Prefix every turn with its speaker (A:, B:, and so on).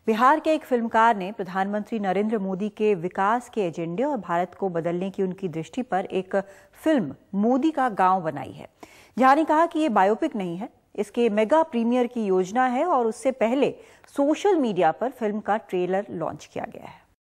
A: बिहार के एक फिल्मकार ने प्रधानमंत्री नरेंद्र मोदी के विकास के एजेंडे और भारत को बदलने की उनकी दृष्टि पर एक फिल्म मोदी का गांव बनाई है। जहां ने कहा कि ये बायोपिक नहीं है, इसके मेगा प्रीमियर की योजना है और उससे पहले सोशल मीडिया पर फिल्म का ट्रेलर लॉन्च किया गया है।